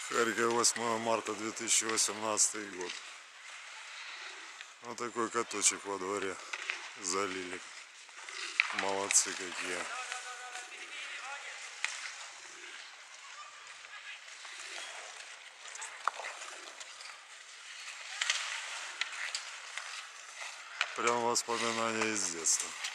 Харьков, 8 марта 2018 год. Вот такой каточек во дворе залили. Молодцы какие. Прям воспоминания из детства.